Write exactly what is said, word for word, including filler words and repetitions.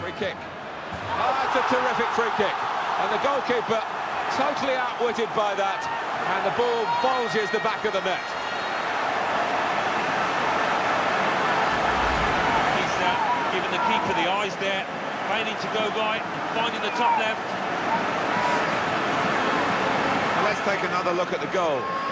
Free kick. Oh, it's a terrific free kick. And the goalkeeper totally outwitted by that. And the ball bulges the back of the net. He's uh, giving the keeper the eyes there, failing to go by, finding the top left. Let's take another look at the goal.